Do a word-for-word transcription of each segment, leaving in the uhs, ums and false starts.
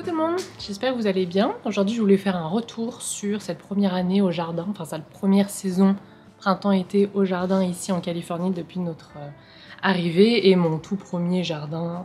tout le monde, j'espère que vous allez bien. Aujourd'hui je voulais faire un retour sur cette première année au jardin, enfin cette première saison printemps-été au jardin ici en Californie depuis notre euh, arrivée et mon tout premier jardin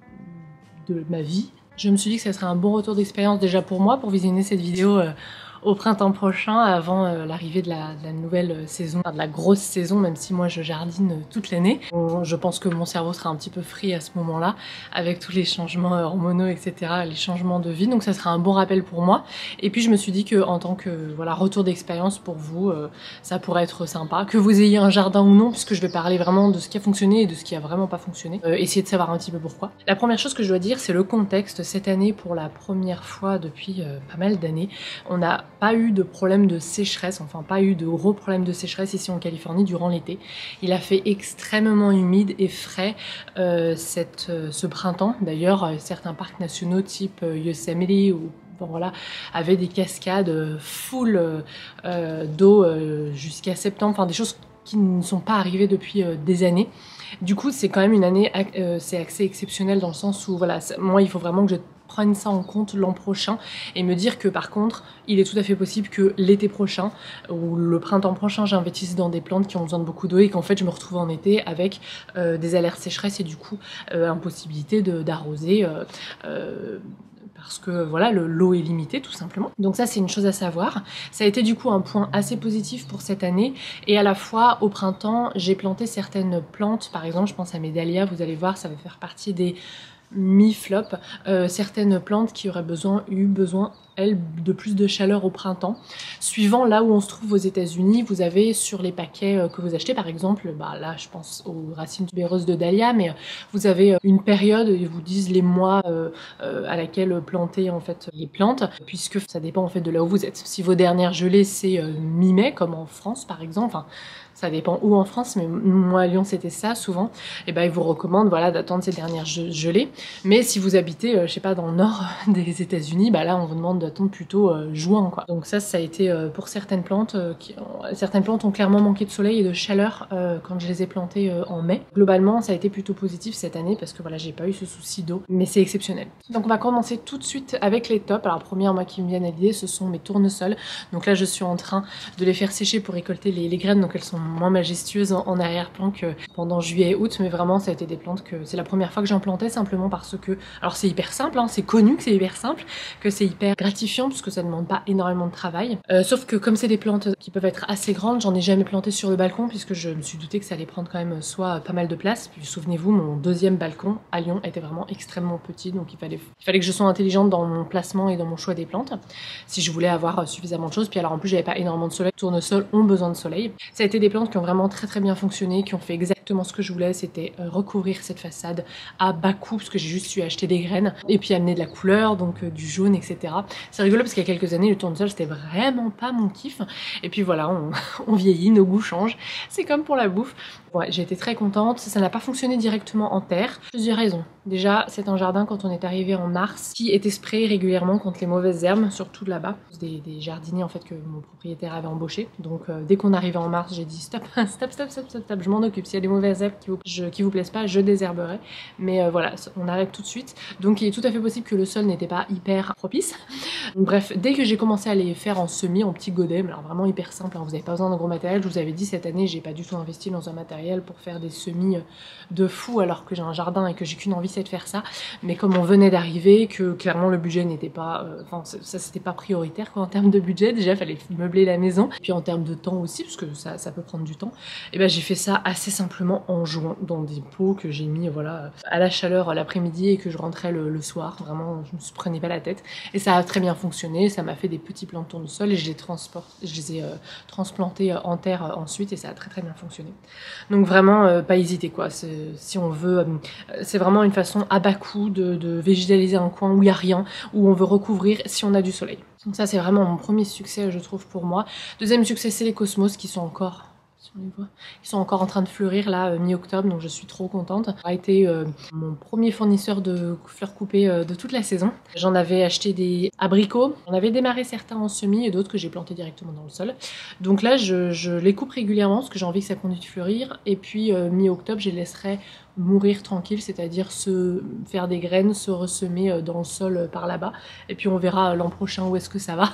de ma vie. Je me suis dit que ça serait un bon retour d'expérience déjà pour moi pour visionner cette vidéo euh, au printemps prochain avant euh, l'arrivée de, de la nouvelle saison, enfin, de la grosse saison, même si moi je jardine toute l'année. Bon, je pense que mon cerveau sera un petit peu free à ce moment-là avec tous les changements hormonaux, et cetera, les changements de vie, donc ça sera un bon rappel pour moi. Et puis je me suis dit que en tant que voilà retour d'expérience pour vous, euh, ça pourrait être sympa, que vous ayez un jardin ou non, puisque je vais parler vraiment de ce qui a fonctionné et de ce qui a vraiment pas fonctionné. Euh, essayer de savoir un petit peu pourquoi. La première chose que je dois dire, c'est le contexte. Cette année, pour la première fois depuis euh, pas mal d'années, on n'a pas eu de problème de sécheresse, enfin pas eu de gros problèmes de sécheresse ici en Californie durant l'été. Il a fait extrêmement humide et frais euh, cette, euh, ce printemps. D'ailleurs, euh, certains parcs nationaux type euh, Yosemite ou bon, voilà, avaient des cascades euh, full euh, d'eau euh, jusqu'à septembre, enfin des choses qui ne sont pas arrivées depuis euh, des années. Du coup, c'est quand même une année, euh, c'est assez exceptionnel dans le sens où, voilà, moi, il faut vraiment que je prenne ça en compte l'an prochain et me dire que par contre, il est tout à fait possible que l'été prochain ou le printemps prochain, j'investisse dans des plantes qui ont besoin de beaucoup d'eau et qu'en fait, je me retrouve en été avec euh, des alertes sécheresse et du coup, euh, impossibilité d'arroser. Euh, euh, parce que voilà, l'eau est limitée tout simplement. Donc ça c'est une chose à savoir. Ça a été du coup un point assez positif pour cette année et à la fois au printemps j'ai planté certaines plantes, par exemple je pense à mes dahlias, vous allez voir ça va faire partie des mi-flop, euh, certaines plantes qui auraient besoin, eu besoin, elles, de plus de chaleur au printemps. Suivant là où on se trouve aux États-Unis, vous avez sur les paquets euh, que vous achetez, par exemple, bah là je pense aux racines tubéreuses de dahlia, mais vous avez une période, ils vous disent les mois euh, euh, à laquelle planter en fait les plantes, puisque ça dépend en fait de là où vous êtes. Si vos dernières gelées c'est euh, mi-mai, comme en France par exemple, enfin, ça dépend où en France, mais moi à Lyon c'était ça souvent, et ben ils vous recommandent voilà d'attendre ces dernières gelées. Mais si vous habitez, euh, je sais pas, dans le nord des États-Unis, bah là on vous demande d'attendre plutôt euh, juin quoi. Donc ça, ça a été euh, pour certaines plantes, euh, qui ont, certaines plantes ont clairement manqué de soleil et de chaleur euh, quand je les ai plantées euh, en mai. Globalement, ça a été plutôt positif cette année parce que voilà, j'ai pas eu ce souci d'eau, mais c'est exceptionnel. Donc on va commencer tout de suite avec les tops. Alors première moi qui me viennent à l'idée, ce sont mes tournesols. Donc là je suis en train de les faire sécher pour récolter les, les graines, donc elles sont moins majestueuses en, en arrière-plan que pendant juillet et août, mais vraiment ça a été des plantes que c'est la première fois que j'en plantais simplement parce que, alors c'est hyper simple, hein, c'est connu que c'est hyper simple, que c'est hyper gratifiant puisque ça demande pas énormément de travail. Euh, sauf que comme c'est des plantes qui peuvent être assez grandes, j'en ai jamais planté sur le balcon puisque je me suis douté que ça allait prendre quand même soit pas mal de place. Puis souvenez-vous, mon deuxième balcon à Lyon était vraiment extrêmement petit, donc il fallait, il fallait que je sois intelligente dans mon placement et dans mon choix des plantes si je voulais avoir suffisamment de choses. Puis alors en plus j'avais pas énormément de soleil, les tournesols ont besoin de soleil. Ça a été des plantes qui ont vraiment très très bien fonctionné, qui ont fait exactement ce que je voulais, c'était euh, recouvrir cette façade à bas coût parce que j'ai juste eu acheter des graines et puis amener de la couleur, donc euh, du jaune, et cetera. C'est rigolo parce qu'il y a quelques années, le tournesol c'était vraiment pas mon kiff. Et puis voilà, on, on vieillit, nos goûts changent. C'est comme pour la bouffe. Ouais, j'ai été très contente. Ça n'a pas fonctionné directement en terre. Plusieurs raisons. Déjà, c'est un jardin quand on est arrivé en mars qui était sprayé régulièrement contre les mauvaises herbes, surtout là-bas. Des, des jardiniers en fait que mon propriétaire avait embauché. Donc euh, dès qu'on arrivait en mars, j'ai dit stop, stop, stop, stop, stop, stop, je m'en occupe. S'il y a des mauvaises herbes qui vous, je, qui vous plaisent pas, je désherberai. Mais euh, voilà, on arrête tout de suite. Donc il est tout à fait possible que le sol n'était pas hyper propice. Donc, bref, dès que j'ai commencé à les faire en semis, en petits godets, mais alors vraiment hyper simple, hein, vous n'avez pas besoin de gros matériel. Je vous avais dit cette année, j'ai pas du tout investi dans un matériel pour faire des semis de fou alors que j'ai un jardin et que j'ai qu'une envie c'est de faire ça. Mais comme on venait d'arriver, que clairement le budget n'était pas, enfin euh, ça c'était pas prioritaire quoi en termes de budget. Déjà il fallait meubler la maison, puis en termes de temps aussi parce que ça, ça peut prendre du temps. Et ben j'ai fait ça assez simplement en juin dans des pots que j'ai mis voilà à la chaleur l'après-midi et que je rentrais le, le soir. Vraiment je me prenais pas la tête et ça a très bien fonctionné. Ça m'a fait des petits plants de tournesol et je les transporte, je les ai euh, transplantés en terre euh, ensuite et ça a très très bien fonctionné. Donc vraiment Euh, pas hésiter quoi, si on veut, euh, c'est vraiment une façon à bas coût de, de végétaliser un coin où il n'y a rien, où on veut recouvrir si on a du soleil. Donc ça c'est vraiment mon premier succès je trouve pour moi. Deuxième succès c'est les cosmos qui sont encore on les voit. Ils sont encore en train de fleurir là, euh, mi-octobre, donc je suis trop contente. Ça a été euh, mon premier fournisseur de fleurs coupées euh, de toute la saison. J'en avais acheté des abricots, j'en avais démarré certains en semis et d'autres que j'ai plantés directement dans le sol. Donc là, je, je les coupe régulièrement parce que j'ai envie que ça continue de fleurir. Et puis euh, mi-octobre, je les laisserai mourir tranquille, c'est-à-dire se faire des graines, se ressemer dans le sol par là-bas. Et puis on verra l'an prochain où est-ce que ça va.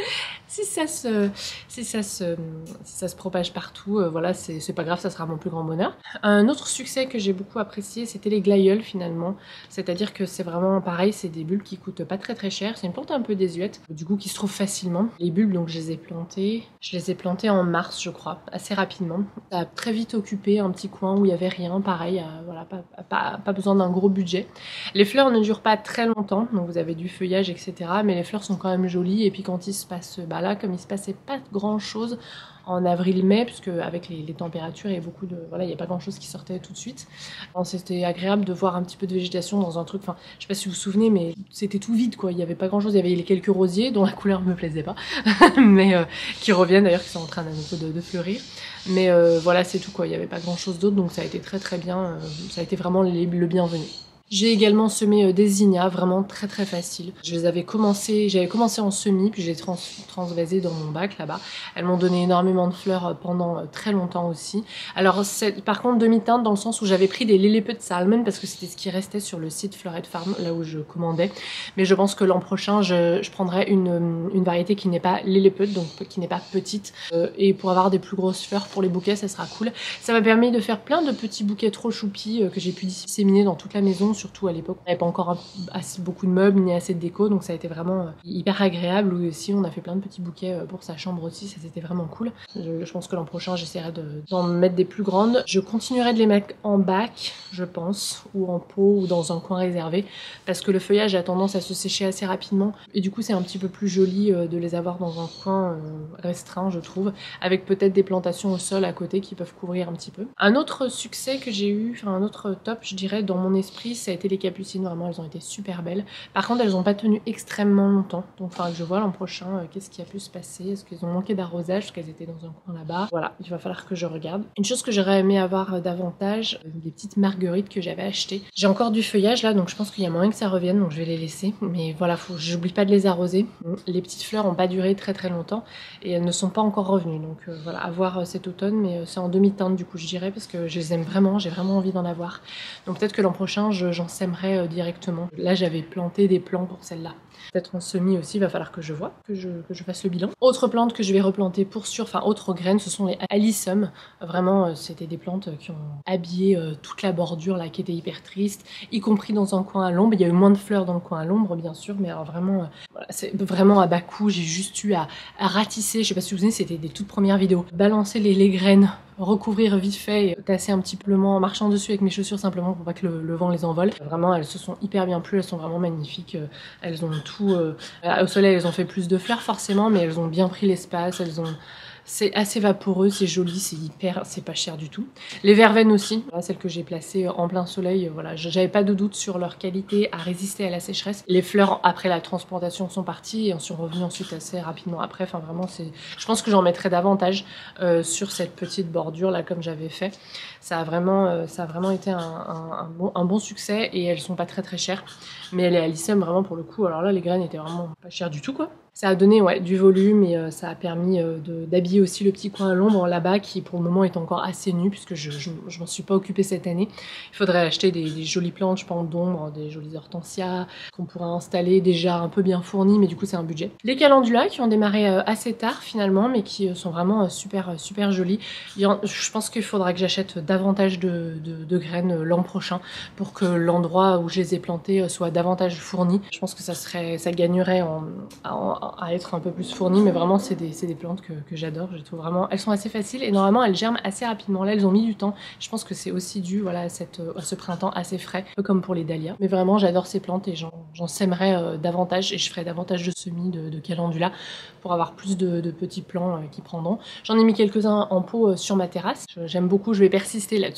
Si ça se, si ça se, si ça se propage partout, euh, voilà, c'est pas grave, ça sera mon plus grand bonheur. Un autre succès que j'ai beaucoup apprécié, c'était les glaïeuls finalement. C'est-à-dire que c'est vraiment pareil, c'est des bulbes qui coûtent pas très très cher. C'est une plante un peu désuète, du coup qui se trouve facilement. Les bulbes, donc je les ai plantés, je les ai plantés en mars, je crois, assez rapidement. Ça a très vite occupé un petit coin où il y avait rien, pareil, euh, voilà, pas, pas, pas besoin d'un gros budget. Les fleurs ne durent pas très longtemps, donc vous avez du feuillage, et cetera. Mais les fleurs sont quand même jolies et puis quand il se passe, bah là, comme il se passait pas grand chose en avril-mai, puisque avec les, les températures, il y a beaucoup de, voilà, il n'y a pas grand chose qui sortait tout de suite. C'était agréable de voir un petit peu de végétation dans un truc, enfin, je sais pas si vous vous souvenez, mais c'était tout vide, quoi. Il n'y avait pas grand chose. Il y avait les quelques rosiers dont la couleur me plaisait pas, mais euh, qui reviennent d'ailleurs, qui sont en train d'un peu de, de fleurir. Mais euh, voilà, c'est tout, quoi. Il n'y avait pas grand chose d'autre, donc ça a été très très bien. Euh, ça a été vraiment les, le bienvenu. J'ai également semé des zinnias, vraiment très très facile. Je les avais commencé, j'avais commencé en semis, puis j'ai trans, transvasé dans mon bac là-bas. Elles m'ont donné énormément de fleurs pendant très longtemps aussi. Alors par contre demi-teinte dans le sens où j'avais pris des Lilliput Salmon parce que c'était ce qui restait sur le site Floret Farm, là où je commandais. Mais je pense que l'an prochain, je, je prendrai une, une variété qui n'est pas Lilliput, donc qui n'est pas petite. Euh, et pour avoir des plus grosses fleurs pour les bouquets, ça sera cool. Ça m'a permis de faire plein de petits bouquets trop choupis euh, que j'ai pu disséminer dans toute la maison. Surtout à l'époque, on n'avait pas encore un, assez, beaucoup de meubles ni assez de déco, donc ça a été vraiment euh, hyper agréable. Ou aussi, on a fait plein de petits bouquets euh, pour sa chambre aussi, ça c'était vraiment cool. Je, je pense que l'an prochain, j'essaierai d'en de, mettre des plus grandes. Je continuerai de les mettre en bac, je pense, ou en pot, ou dans un coin réservé, parce que le feuillage a tendance à se sécher assez rapidement. Et du coup, c'est un petit peu plus joli euh, de les avoir dans un coin euh, restreint, je trouve, avec peut-être des plantations au sol à côté qui peuvent couvrir un petit peu. Un autre succès que j'ai eu, enfin un autre top, je dirais, dans mon esprit, ça a été les capucines. Vraiment, elles ont été super belles. Par contre, elles n'ont pas tenu extrêmement longtemps. Donc, il faudra que je vois l'an prochain euh, qu'est-ce qui a pu se passer. Est-ce qu'elles ont manqué d'arrosage parce qu'elles étaient dans un coin là-bas. Voilà, il va falloir que je regarde. Une chose que j'aurais aimé avoir euh, davantage, euh, des petites marguerites que j'avais achetées. J'ai encore du feuillage là, donc je pense qu'il y a moyen que ça revienne, donc je vais les laisser. Mais voilà, faut, j'oublie pas de les arroser. Les petites fleurs n'ont pas duré très très longtemps et elles ne sont pas encore revenues. Donc euh, voilà, à voir euh, cet automne, mais euh, c'est en demi-teinte du coup, je dirais, parce que je les aime vraiment, j'ai vraiment envie d'en avoir. Donc peut-être que l'an prochain, j'en sèmerai euh, directement. Là, j'avais planté des plants pour celle-là. Peut-être en semis aussi, il va falloir que je vois, que je, que je fasse le bilan. Autre plante que je vais replanter pour sûr, enfin autre graine, ce sont les alyssum. Vraiment, c'était des plantes qui ont habillé euh, toute la bordure là, qui était hyper triste, y compris dans un coin à l'ombre. Il y a eu moins de fleurs dans le coin à l'ombre, bien sûr, mais alors vraiment, euh, voilà, c'est vraiment à bas coût. J'ai juste eu à, à ratisser, je sais pas si vous vous souvenez, c'était des toutes premières vidéos. Balancer les, les graines, recouvrir vite fait et tasser un petit peu en marchant dessus avec mes chaussures simplement pour pas que le, le vent les envole. Vraiment, elles se sont hyper bien plues, elles sont vraiment magnifiques. Elles ont tout... Euh, au soleil, elles ont fait plus de fleurs forcément, mais elles ont bien pris l'espace, elles ont... C'est assez vaporeux, c'est joli, c'est hyper, c'est pas cher du tout. Les verveines aussi, voilà, celles que j'ai placées en plein soleil, voilà, j'avais pas de doute sur leur qualité à résister à la sécheresse. Les fleurs après la transplantation sont parties et en sont revenues ensuite assez rapidement après. Enfin vraiment, c'est, je pense que j'en mettrai davantage euh, sur cette petite bordure là comme j'avais fait. Ça a vraiment, euh, ça a vraiment été un, un, un, bon, un bon succès et elles sont pas très très chères. Mais les alyssum vraiment pour le coup, alors là les graines étaient vraiment pas chères du tout quoi. Ça a donné ouais, du volume et euh, ça a permis euh, d'habiller aussi le petit coin à l'ombre là-bas qui pour le moment est encore assez nu puisque je, je, je m'en suis pas occupée cette année. Il faudrait acheter des, des jolies plantes, je pense, d'ombre, des jolies hortensias qu'on pourra installer déjà un peu bien fournies, mais du coup c'est un budget. Les calendulas qui ont démarré euh, assez tard finalement, mais qui euh, sont vraiment euh, super, euh, super jolis. En, je pense qu'il faudra que j'achète davantage de, de, de graines euh, l'an prochain pour que l'endroit où je les ai plantées euh, soit davantage fourni. Je pense que ça, serait, ça gagnerait en, en à être un peu plus fournie, mais vraiment c'est des, des plantes que, que j'adore. Je trouve vraiment, elles sont assez faciles et normalement elles germent assez rapidement. Là elles ont mis du temps. Je pense que c'est aussi dû voilà, à, cette, à ce printemps assez frais, un peu comme pour les dahlias. Mais vraiment j'adore ces plantes et j'en sèmerai euh, davantage et je ferai davantage de semis de, de calendula pour avoir plus de, de petits plants euh, qui prendront. J'en ai mis quelques-uns en pot euh, sur ma terrasse. J'aime beaucoup, je vais persister là-dessus.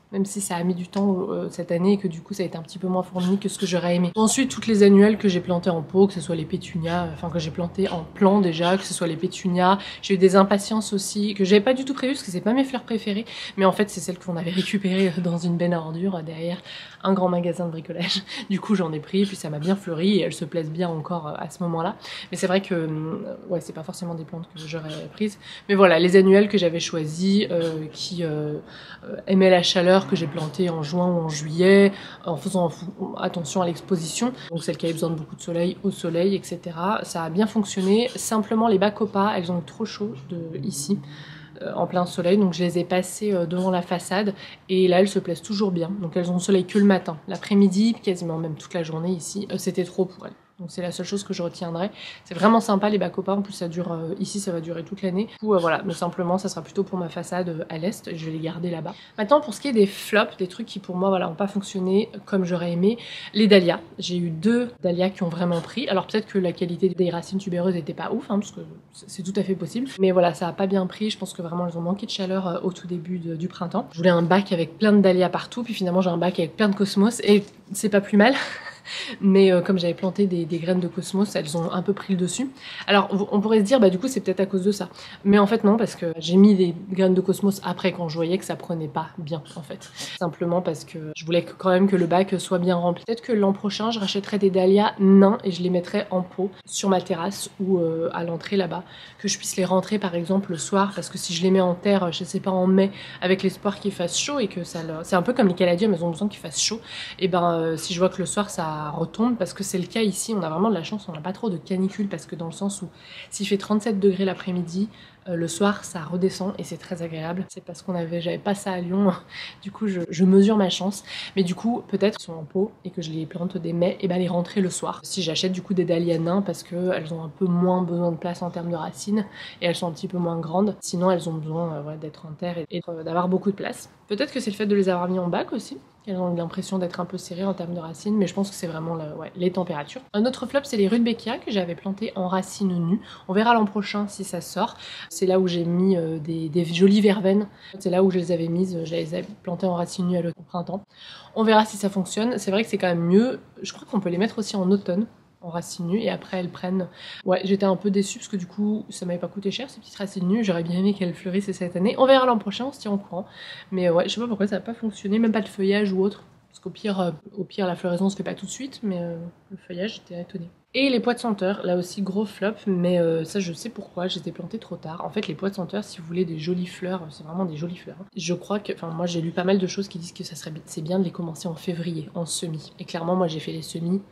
même si ça a mis du temps euh, cette année et que du coup ça a été un petit peu moins fourni que ce que j'aurais aimé. Ensuite, toutes les annuelles que j'ai plantées en pot, que ce soit les pétunias, enfin que j'ai plantées en plan déjà, que ce soit les pétunias. J'ai eu des impatiences aussi que j'avais pas du tout prévues parce que c'est pas mes fleurs préférées, mais en fait c'est celles qu'on avait récupérées dans une benne à ordures derrière un grand magasin de bricolage. Du coup j'en ai pris, puis ça m'a bien fleuri et elles se plaisent bien encore à ce moment-là. Mais c'est vrai que ouais, c'est pas forcément des plantes que j'aurais prises. Mais voilà, les annuelles que j'avais choisies, euh, qui euh, aimaient la chaleur, que j'ai plantées en juin ou en juillet, en faisant attention à l'exposition. Donc celles qui avaient besoin de beaucoup de soleil, au soleil, et cetera. Ça a bien fonctionné. Simplement les bacopas, elles ont eu trop chaud de ici. En plein soleil, donc je les ai passées devant la façade et là elles se plaisent toujours bien, donc elles ont le soleil que le matin, l'après-midi, quasiment même toute la journée ici, c'était trop pour elles. Donc c'est la seule chose que je retiendrai. C'est vraiment sympa les bacopas, en plus ça dure, euh, ici ça va durer toute l'année. Du coup euh, voilà, mais simplement ça sera plutôt pour ma façade euh, à l'est, je vais les garder là-bas. Maintenant pour ce qui est des flops, des trucs qui pour moi voilà, n'ont pas fonctionné comme j'aurais aimé, les dahlias. J'ai eu deux dahlias qui ont vraiment pris, alors peut-être que la qualité des racines tubéreuses n'était pas ouf, hein, parce que c'est tout à fait possible. Mais voilà, ça a pas bien pris, je pense que vraiment elles ont manqué de chaleur euh, au tout début de, du printemps. Je voulais un bac avec plein de dahlias partout, puis finalement j'ai un bac avec plein de cosmos, et c'est pas plus mal. Mais euh, comme j'avais planté des, des graines de cosmos, elles ont un peu pris le dessus. Alors on pourrait se dire, bah du coup c'est peut-être à cause de ça. Mais en fait non, parce que j'ai mis des graines de cosmos après quand je voyais que ça prenait pas bien en fait. Simplement parce que je voulais quand même que le bac soit bien rempli. Peut-être que l'an prochain je rachèterai des dahlias nains et je les mettrai en pot sur ma terrasse ou euh, à l'entrée là-bas. Que je puisse les rentrer par exemple le soir, parce que si je les mets en terre, je sais pas, en mai, avec l'espoir qu'il fasse chaud et que ça leur... C'est un peu comme les caladiums, elles ont besoin qu'il fasse chaud. Et ben euh, si je vois que le soir ça retombe, parce que c'est le cas ici, on a vraiment de la chance, on n'a pas trop de canicule, parce que dans le sens où s'il fait trente-sept degrés l'après-midi, euh, le soir ça redescend et c'est très agréable. C'est parce qu'on avait, j'avais pas ça à Lyon, du coup je, je mesure ma chance. Mais du coup peut-être qu'elles sont en pot et que je les plante dès mai, et ben les rentrer le soir. Si j'achète du coup des dahlias nains, parce qu'elles ont un peu moins besoin de place en termes de racines et elles sont un petit peu moins grandes, sinon elles ont besoin euh, ouais, d'être en terre et, et euh, d'avoir beaucoup de place. Peut-être que c'est le fait de les avoir mis en bac aussi. Elles ont l'impression d'être un peu serrées en termes de racines, mais je pense que c'est vraiment la, ouais, les températures. Un autre flop, c'est les rudbeckia que j'avais planté en racines nues. On verra l'an prochain si ça sort. C'est là où j'ai mis euh, des, des jolies verveines. C'est là où je les avais mises. Je les avais plantées en racines nues au printemps. On verra si ça fonctionne. C'est vrai que c'est quand même mieux. Je crois qu'on peut les mettre aussi en automne, en racines nues, et après elles prennent... Ouais, j'étais un peu déçue parce que du coup ça m'avait pas coûté cher ces petites racines nues, j'aurais bien aimé qu'elles fleurissent cette année. On verra l'an prochain, on se tient au courant. Mais ouais, je sais pas pourquoi ça n'a pas fonctionné, même pas de feuillage ou autre. Parce qu'au pire, euh, au pire la floraison se fait pas tout de suite, mais euh, le feuillage, j'étais étonnée. Et les pois de senteur, là aussi gros flop, mais euh, ça je sais pourquoi, j'étais plantée trop tard. En fait les pois de senteur, si vous voulez des jolies fleurs, c'est vraiment des jolies fleurs. Je crois que, enfin moi j'ai lu pas mal de choses qui disent que ça serait, c'est bien de les commencer en février, en semis. Et clairement moi j'ai fait les semis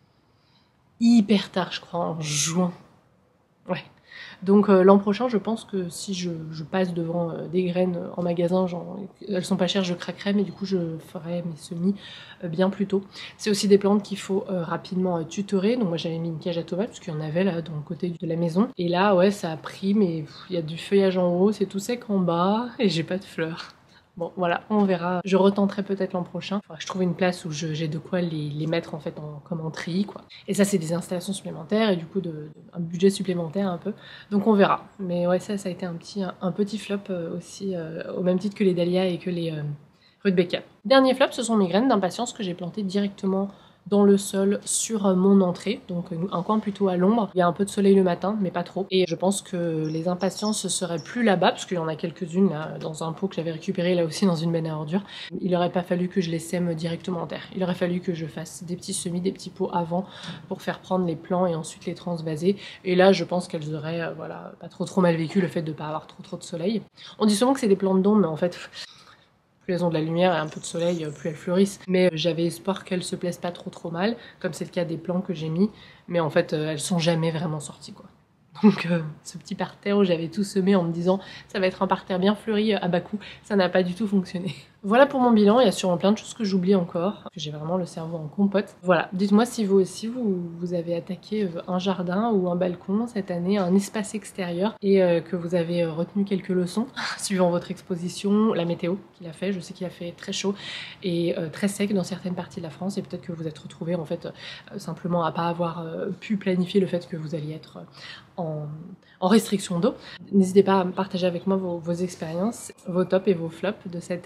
hyper tard, je crois, en juin. Ouais. Donc euh, l'an prochain, je pense que si je, je passe devant euh, des graines en magasin, genre, elles sont pas chères, je craquerai, mais du coup je ferai mes semis euh, bien plus tôt. C'est aussi des plantes qu'il faut euh, rapidement euh, tutorer. Donc moi j'avais mis une cage à tomates, parce qu'il y en avait là dans le côté de la maison. Et là, ouais, ça a pris, mais il y a du feuillage en haut, c'est tout sec en bas, et j'ai pas de fleurs. Bon voilà, on verra. Je retenterai peut-être l'an prochain. Faudra que je trouve une place où j'ai de quoi les, les mettre en fait en, comme en tri, quoi. Et ça c'est des installations supplémentaires et du coup de, de, un budget supplémentaire un peu. Donc on verra. Mais ouais, ça ça a été un petit, un, un petit flop euh, aussi, euh, au même titre que les dahlias et que les euh, rudbeckia. Dernier flop, ce sont mes graines d'impatience que j'ai plantées directement dans le sol sur mon entrée, donc un coin plutôt à l'ombre. Il y a un peu de soleil le matin, mais pas trop. Et je pense que les impatiences seraient plus là-bas, parce qu'il y en a quelques-unes là, dans un pot que j'avais récupéré là aussi dans une benne à ordures. Il n'aurait pas fallu que je les sème directement en terre. Il aurait fallu que je fasse des petits semis, des petits pots avant pour faire prendre les plants et ensuite les transvaser. Et là, je pense qu'elles auraient euh, voilà, pas trop trop mal vécu le fait de ne pas avoir trop trop de soleil. On dit souvent que c'est des plantes d'ombre, mais en fait... plus elles ont de la lumière et un peu de soleil, plus elles fleurissent. Mais j'avais espoir qu'elles se plaisent pas trop trop mal, comme c'est le cas des plants que j'ai mis. Mais en fait, elles sont jamais vraiment sorties, quoi. Donc euh, ce petit parterre où j'avais tout semé en me disant ça va être un parterre bien fleuri à bas coût, ça n'a pas du tout fonctionné. Voilà pour mon bilan, il y a sûrement plein de choses que j'oublie encore, que j'ai vraiment le cerveau en compote. Voilà, dites-moi si vous aussi vous, vous avez attaqué un jardin ou un balcon cette année, un espace extérieur, et euh, que vous avez retenu quelques leçons suivant votre exposition, la météo qu'il a fait. Je sais qu'il a fait très chaud et euh, très sec dans certaines parties de la France, et peut-être que vous êtes retrouvés en fait euh, simplement à pas avoir euh, pu planifier le fait que vous alliez être euh, en, en restriction d'eau. N'hésitez pas à partager avec moi vos, vos expériences, vos tops et vos flops de cette, de cette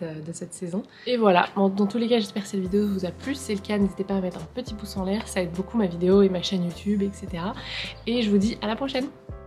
cette saison. Et voilà, bon, dans tous les cas j'espère que cette vidéo vous a plu, si c'est le cas n'hésitez pas à mettre un petit pouce en l'air, ça aide beaucoup ma vidéo et ma chaîne YouTube, et cetera. Et je vous dis à la prochaine.